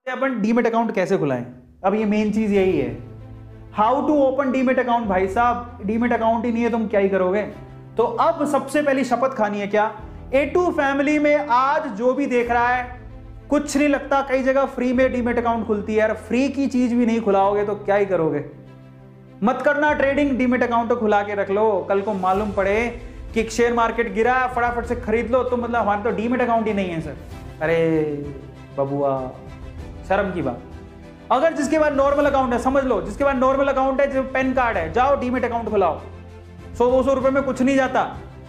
अपन demat account कैसे खुलाएं? अब ये मेन चीज यही है, how to open demat account. भाई साहब डीमेट अकाउंट ही नहीं है, तुम क्या ही करोगे? तो अब सबसे पहली शपथ खानी है क्या, A2 फैमिली में आज जो भी देख रहा है, कुछ नहीं लगता, कई जगह फ्री में डीमेट अकाउंट खुलती है यार, फ्री की चीज भी नहीं खुलाओगे तो क्या ही करोगे? मत करना ट्रेडिंग, डीमेट अकाउंट तो खुला के रख लो, कल को मालूम पड़े कि शेयर मार्केट गिरा, फटाफट से खरीद लो, तो मतलब हमारे तो डीमेट अकाउंट ही नहीं है सर। अरे बबुआ, शर्म की बात। अगर जिसके पास नॉर्मल अकाउंट है, समझ लो जिसके पास नॉर्मल अकाउंट है, जो पैन कार्ड है, जाओ डीमेट अकाउंट खुलाओ, 100-200 रुपए में कुछ नहीं जाता।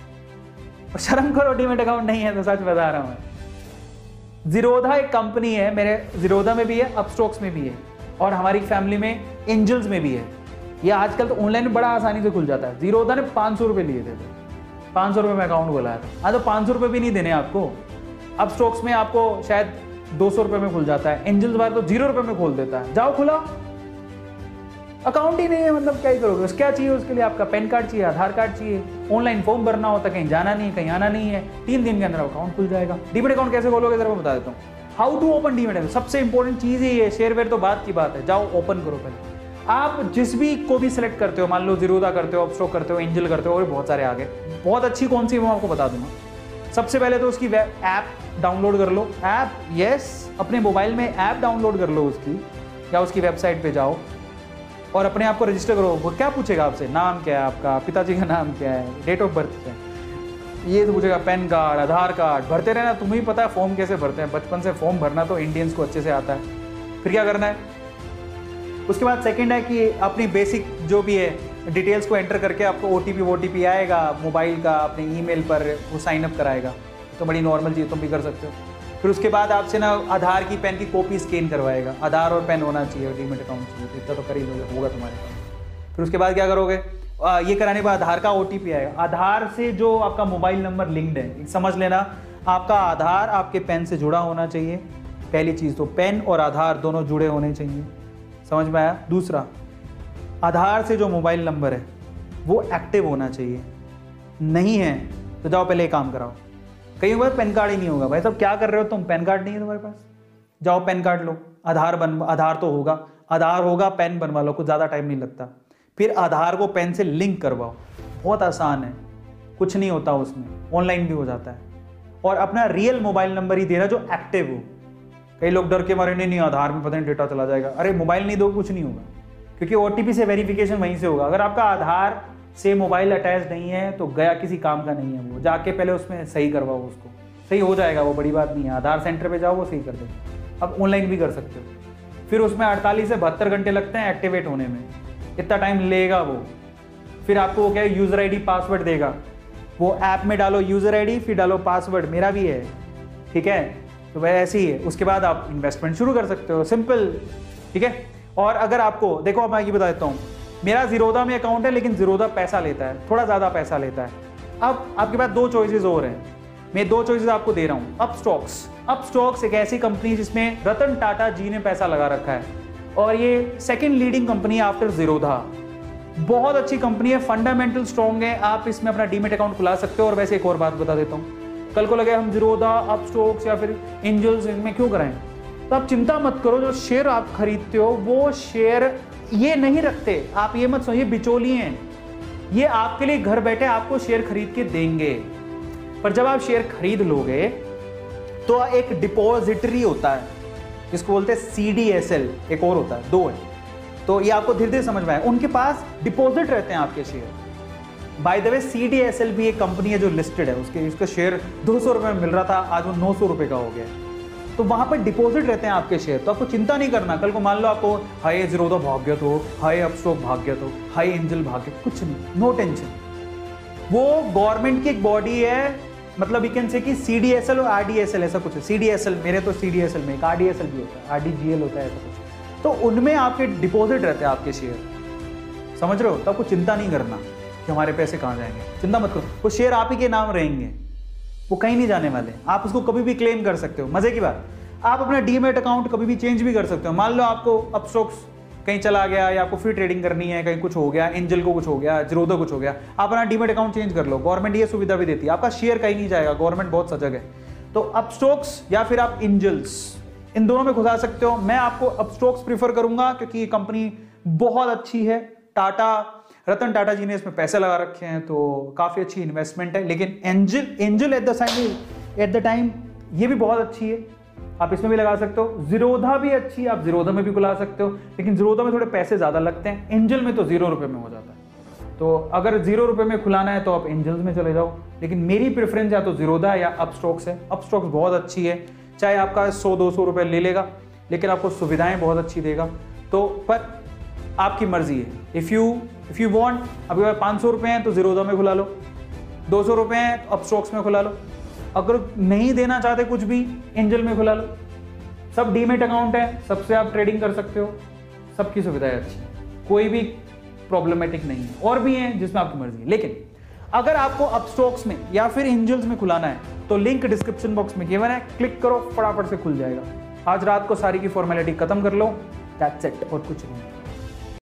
शर्म करो, डीमेट अकाउंट नहीं है तो सच बता रहा हूं मैं। जीरोधा एक कंपनी है, मेरे जीरोधा में भी है, अपस्टॉक्स में भी है, और हमारी फैमिली में एंजल्स में भी है। ये आजकल तो ऑनलाइन बड़ा आसानी से खुल जाता है। जीरोधा ने 500 रुपए लिए थे, 500 रुपए में अकाउंट खुलाया था। हाँ, तो 500 रुपए भी नहीं देने आपको। अपस्टॉक्स में आपको शायद 200 रुपए में खुल जाता है, एंजल्स वाले तो 0 रुपए में खोल देता है। जाओ खुला, अकाउंट ही नहीं है, मतलब क्या ही करोगे? क्या चाहिए उसके लिए? आपका पैन कार्ड चाहिए, आधार कार्ड चाहिए, ऑनलाइन फॉर्म भरना होता है, कहीं जाना नहीं है, कहीं आना नहीं है, 3 दिन के अंदर अकाउंट खुल जाएगा। डीमेट अकाउंट कैसे खोलोगे जरा मैं बता देता हूँ। How to open demat account, सबसे इंपॉर्टेंट चीज ही है। शेयर वेयर तो बात की बात है, जाओ ओपन करो पहले। आप जिस भी को भी सिलेक्ट करते हो, मान लो जीरोधा करते हो, अपस्टॉक करते हो, एंजल करते हो, और बहुत सारे आगे, बहुत अच्छी कौन सी मैं आपको बता दूंगा। सबसे पहले तो उसकी ऐप डाउनलोड कर लो। ऐप, यस, अपने मोबाइल में ऐप डाउनलोड कर लो उसकी, या उसकी वेबसाइट पे जाओ और अपने आप को रजिस्टर करो। वो क्या पूछेगा आपसे, नाम क्या है आपका, पिताजी का नाम क्या है, डेट ऑफ बर्थ क्या है, ये तो पूछेगा, पैन कार्ड, आधार कार्ड, भरते रहना। तुम्हें ही पता है फॉर्म कैसे भरते हैं, बचपन से फॉर्म भरना तो इंडियंस को अच्छे से आता है। फिर क्या करना है, उसके बाद सेकंड है कि अपनी बेसिक जो भी है डिटेल्स को एंटर करके आपको OTP आएगा मोबाइल का, अपने ईमेल पर वो साइन अप कराएगा। तो बड़ी नॉर्मल चीज़, तुम भी कर सकते हो। फिर उसके बाद आपसे ना आधार की, पैन की कॉपी स्कैन करवाएगा। आधार और पैन होना चाहिए, डीमेट अकाउंट चाहिए, तो इतना तो कर ही लोगे, होगा तुम्हारे पास। फिर उसके बाद क्या करोगे, ये कराने के बाद आधार का OTP आएगा। आधार से जो आपका मोबाइल नंबर लिंक्ड है, समझ लेना, आपका आधार आपके पैन से जुड़ा होना चाहिए। पहली चीज़ तो पैन और आधार दोनों जुड़े होने चाहिए, समझ में आया। दूसरा, आधार से जो मोबाइल नंबर है वो एक्टिव होना चाहिए। नहीं है तो जाओ पहले एक काम कराओ। कई बार पैन कार्ड ही नहीं होगा। भाई साहब क्या कर रहे हो तुम, पैन कार्ड नहीं है तुम्हारे पास, जाओ पैन कार्ड लो। आधार तो होगा, आधार होगा, पैन बनवा लो, कुछ ज़्यादा टाइम नहीं लगता। फिर आधार को पैन से लिंक करवाओ, बहुत आसान है, कुछ नहीं होता उसमें, ऑनलाइन भी हो जाता है। और अपना रियल मोबाइल नंबर ही देना जो एक्टिव हो। कई लोग डर के मारे, नहीं आधार में पता नहीं डेटा चला जाएगा। अरे मोबाइल नहीं दो, कुछ नहीं होगा, क्योंकि OTP से वेरिफिकेशन वहीं से होगा। अगर आपका आधार से मोबाइल अटैच नहीं है तो गया, किसी काम का नहीं है वो। जाके पहले उसमें सही करवाओ, उसको सही हो जाएगा, वो बड़ी बात नहीं है। आधार सेंटर पे जाओ, वो सही कर देगा। अब ऑनलाइन भी कर सकते हो। फिर उसमें 48 से 72 घंटे लगते हैं एक्टिवेट होने में, इतना टाइम लेगा वो। फिर आपको वो क्या है, यूज़र ID पासवर्ड देगा। वो ऐप में डालो यूज़र ID, फिर डालो पासवर्ड, मेरा भी है, ठीक है, तो वह ऐसे ही है। उसके बाद आप इन्वेस्टमेंट शुरू कर सकते हो, सिंपल, ठीक है। और अगर आपको देखो, अब मैं ये बता देता हूँ, मेरा जीरोधा में अकाउंट है, लेकिन जीरोधा पैसा लेता है, थोड़ा ज़्यादा पैसा लेता है। अब आपके पास 2 चॉइसेस और हैं, मैं 2 चॉइसेस आपको दे रहा हूँ। अपस्टॉक्स एक ऐसी कंपनी जिसमें रतन टाटा जी ने पैसा लगा रखा है, और ये सेकेंड लीडिंग कंपनी है आफ्टर जीरोधा। बहुत अच्छी कंपनी है, फंडामेंटल स्ट्रॉन्ग है, आप इसमें अपना डीमेट अकाउंट खुला सकते हो। और वैसे एक और बात बता देता हूँ, कल को लगे हम जीरोधा, अपस्टॉक्स या फिर एंजल्स इनमें क्यों कराएं, तो आप चिंता मत करो। जो शेयर आप खरीदते हो वो शेयर ये नहीं रखते, आप ये मत सोचिए बिचौलिए हैं, ये आपके लिए घर बैठे आपको शेयर खरीद के देंगे। पर जब आप शेयर खरीद लोगे तो एक डिपॉजिटरी होता है, जिसको बोलते हैं CDSL, एक और होता है, 2 है, तो ये आपको धीरे धीरे समझ में आए। उनके पास डिपॉजिट रहते हैं आपके share. By the way CDSL भी एक कंपनी है जो लिस्टेड है, उसका शेयर 200 रुपये में मिल रहा था, आज वो 900 रुपये का हो गया। तो वहां पर डिपॉजिट रहते हैं आपके शेयर, तो आपको चिंता नहीं करना। कल को मान लो आपको हाई जीरोधा भाग गया तो, हाई अपस्टॉक भाग गया तो, हाई एंजल भाग गया, कुछ नहीं, नो टेंशन। वो गवर्नमेंट की एक बॉडी है, मतलब यू कैन से कि CDSL और RDSL ऐसा कुछ है। CDSL, मेरे तो CDSL में एक RDSL भी होता है, RDGL होता है, ऐसा कुछ। तो उनमें आपके डिपॉजिट रहते हैं आपके शेयर, समझ रहे हो। तो आपको चिंता नहीं करना कि हमारे पैसे कहाँ जाएंगे, चिंता मत करो, वो शेयर आप ही के नाम रहेंगे, वो कहीं नहीं जाने वाले। आप उसको कभी भी क्लेम कर सकते हो। मजे की बात, आप अपना डीमेट अकाउंट कभी भी चेंज भी कर सकते हो। मान लो आपको अपस्टॉक्स कहीं चला गया, या आपको फ्री ट्रेडिंग करनी है, कहीं कुछ हो गया, एंजल को कुछ हो गया, जीरोधा कुछ हो गया, आप अपना डीमेट अकाउंट चेंज कर लो। गवर्नमेंट ये सुविधा भी देती है, आपका शेयर कहीं नहीं जाएगा, गवर्नमेंट बहुत सजग है। तो अपस्टॉक्स या फिर आप एंजल्स, इन दोनों में घुसा सकते हो। मैं आपको अपस्टॉक्स प्रीफर करूंगा क्योंकि ये कंपनी बहुत अच्छी है। रतन टाटा जी ने इसमें पैसे लगा रखे हैं, तो काफी अच्छी इन्वेस्टमेंट है। लेकिन एंजल एट द टाइम ये भी बहुत अच्छी है, आप इसमें भी लगा सकते हो। जीरोधा भी अच्छी है, आप जीरोधा में भी खुला सकते हो, लेकिन जीरोधा में थोड़े पैसे ज्यादा लगते हैं। एंजल में तो 0 रुपए में हो जाता है, तो अगर 0 रुपए में खुलाना है तो आप एंजल्स में चले जाओ। लेकिन मेरी प्रेफरेंस या तो जीरोधा या अपस्टॉक्स है। अपस्टॉक्स बहुत अच्छी है, चाहे आपका 100-200 रुपए ले लेगा, लेकिन आपको सुविधाएं बहुत अच्छी देगा। तो पर आपकी मर्जी है। इफ यू वांट, अभी 500 रुपए हैं तो जीरोधा में खुला लो, 200 रुपए हैं तो अपस्टॉक्स में खुला लो, अगर नहीं देना चाहते कुछ भी एंजल में खुला लो। सब डीमेट अकाउंट है, सबसे आप ट्रेडिंग कर सकते हो, सबकी सुविधाएं अच्छी है, कोई भी प्रॉब्लमेटिक नहीं है। और भी हैं जिसमें आपकी मर्जी है। लेकिन अगर आपको अपस्टॉक्स में या फिर एंजल्स में खुलाना है तो लिंक डिस्क्रिप्शन बॉक्स में गिवन है, क्लिक करो, फटाफट से खुल जाएगा। आज रात को सारी की फॉर्मेलिटी खत्म कर लो, दैट्स इट, और कुछ नहीं।